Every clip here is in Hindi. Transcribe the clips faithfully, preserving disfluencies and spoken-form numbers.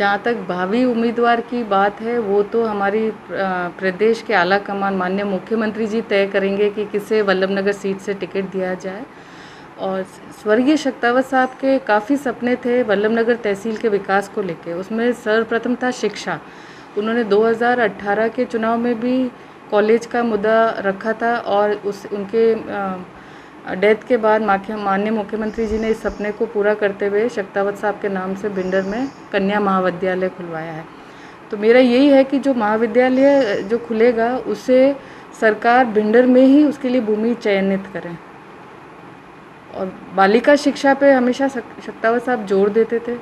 जहाँ तक भावी उम्मीदवार की बात है, वो तो हमारी प्रदेश के आला कमान माननीय मुख्यमंत्री जी तय करेंगे कि किसे वल्लभनगर सीट से टिकट दिया जाए। और स्वर्गीय शक्तावत साहब के काफ़ी सपने थे वल्लभनगर तहसील के विकास को लेके। उसमें सर्वप्रथम था शिक्षा। उन्होंने दो हज़ार अठारह के चुनाव में भी कॉलेज का मुद्दा रखा था और उस उनके डेथ के बाद माननीय मुख्यमंत्री जी ने इस सपने को पूरा करते हुए शक्तावत साहब के नाम से भिंडर में कन्या महाविद्यालय खुलवाया है। तो मेरा यही है कि जो महाविद्यालय जो खुलेगा उसे सरकार भिंडर में ही उसके लिए भूमि चयनित करें। और बालिका शिक्षा पे हमेशा शक्तावत साहब जोर देते थे।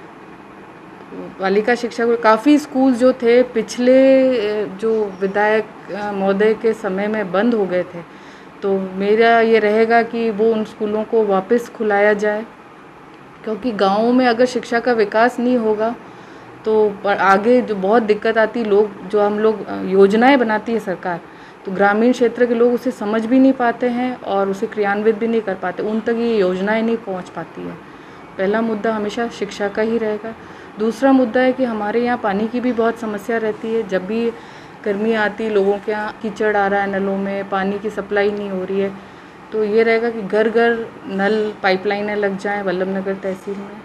बालिका शिक्षा को काफ़ी स्कूल जो थे पिछले जो विधायक महोदय के समय में बंद हो गए थे, तो मेरा ये रहेगा कि वो उन स्कूलों को वापस खुलाया जाए, क्योंकि गाँवों में अगर शिक्षा का विकास नहीं होगा तो आगे जो बहुत दिक्कत आती। लोग जो हम लोग योजनाएं बनाती है सरकार, तो ग्रामीण क्षेत्र के लोग उसे समझ भी नहीं पाते हैं और उसे क्रियान्वित भी नहीं कर पाते, उन तक ये योजनाएं नहीं पहुंच पाती है। पहला मुद्दा हमेशा शिक्षा का ही रहेगा। दूसरा मुद्दा है कि हमारे यहाँ पानी की भी बहुत समस्या रहती है। जब भी गर्मी आती, लोगों के यहाँ कीचड़ आ रहा है, नलों में पानी की सप्लाई नहीं हो रही है, तो ये रहेगा कि घर घर नल पाइपलाइनें लग जाएँ वल्लभनगर तहसील में।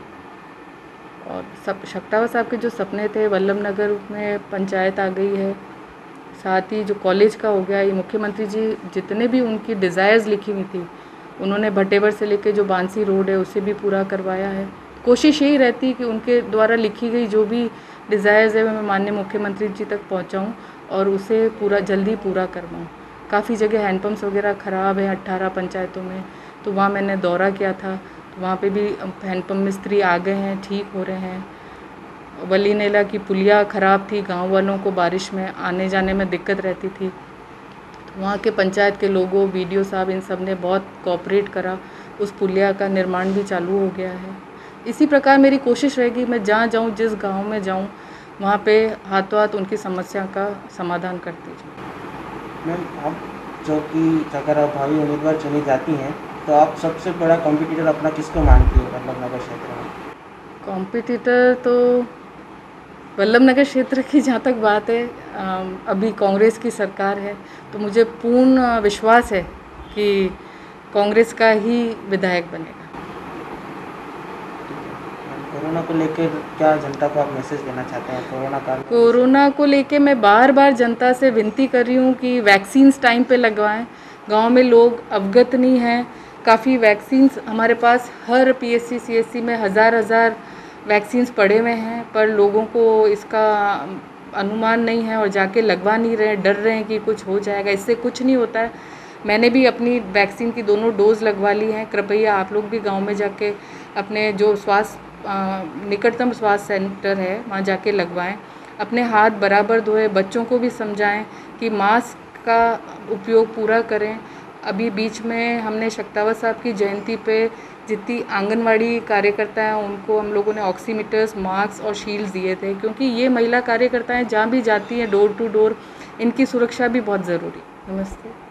और सब शक्तावत साहब के जो सपने थे, वल्लभनगर में पंचायत आ गई है, साथ ही जो कॉलेज का हो गया, ये मुख्यमंत्री जी जितने भी उनकी डिज़ायर्स लिखी हुई थी, उन्होंने भटेवर से लेके जो बांसी रोड है उसे भी पूरा करवाया है। कोशिश यही रहती है कि उनके द्वारा लिखी गई जो भी डिज़ायर्स है मैं माननीय मुख्यमंत्री जी तक पहुंचाऊं और उसे पूरा जल्दी पूरा करवाऊं। काफ़ी जगह हैंडपम्प्स वगैरह ख़राब है अट्ठारह पंचायतों में, तो वहाँ मैंने दौरा किया था, तो वहाँ पे भी हैंडपम्प मिस्त्री आ गए हैं, ठीक हो रहे हैं। वली नेला की पुलिया ख़राब थी, गांव वालों को बारिश में आने जाने में दिक्कत रहती थी, तो वहाँ के पंचायत के लोगों, वीडियो साहब, इन सब ने बहुत कोऑपरेट करा, उस पुलिया का निर्माण भी चालू हो गया है। इसी प्रकार मेरी कोशिश रहेगी, मैं जहाँ जाऊँ, जिस गांव में जाऊँ, वहाँ पे हाथों हाथ उनकी समस्या का समाधान करती जाऊँ। मैम, आप जो कि अगर आप भावी उम्मीदवार चुनी जाती हैं तो आप सबसे बड़ा कॉम्पिटिटर अपना किसको मानती है वल्लभनगर क्षेत्र में? कॉम्पिटिटर तो वल्लभनगर क्षेत्र की जहाँ तक बात है, अभी कांग्रेस की सरकार है, तो मुझे पूर्ण विश्वास है कि कांग्रेस का ही विधायक बनेगा। कोरोना को लेकर क्या जनता को आप मैसेज देना चाहते हैं? कोरोना काल कोरोना को लेकर मैं बार बार जनता से विनती कर रही हूँ कि वैक्सीन्स टाइम पे लगवाएं। गांव में लोग अवगत नहीं हैं, काफ़ी वैक्सीन्स हमारे पास हर पीएससी सीएससी में हज़ार हज़ार वैक्सीन्स पड़े हुए हैं, पर लोगों को इसका अनुमान नहीं है और जाके लगवा नहीं रहे, डर रहे हैं कि कुछ हो जाएगा। इससे कुछ नहीं होता है। मैंने भी अपनी वैक्सीन की दोनों डोज लगवा ली हैं। कृपया आप लोग भी गांव में जाके अपने जो स्वास्थ्य निकटतम स्वास्थ्य सेंटर है वहाँ जाके लगवाएं। अपने हाथ बराबर धोएं, बच्चों को भी समझाएं कि मास्क का उपयोग पूरा करें। अभी बीच में हमने शक्तावत साहब की जयंती पे जितनी आंगनवाड़ी कार्यकर्ता हैं उनको हम लोगों ने ऑक्सीमीटर्स, मास्क और शील्ड्स दिए थे, क्योंकि ये महिला कार्यकर्ताएं जहाँ भी जाती हैं डोर टू डोर, इनकी सुरक्षा भी बहुत ज़रूरी। नमस्ते।